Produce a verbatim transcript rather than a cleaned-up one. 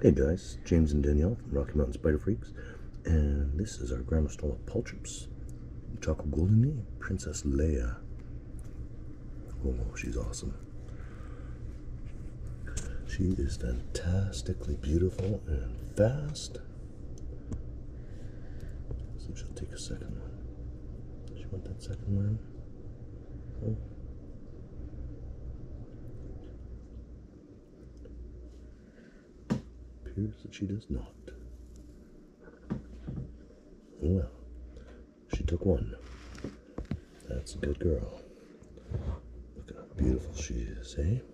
Hey guys, James and Danielle from Rocky Mountain Spider Freaks, and this is our Grammostola pulchripes, Chaco Golden Knee, Princess Leia. Oh, she's awesome. She is fantastically beautiful and fast. So she'll take a second one. She want that second one? Oh. Appears that she does not. Well, she took one. That's a good girl. Look at how beautiful she is, eh?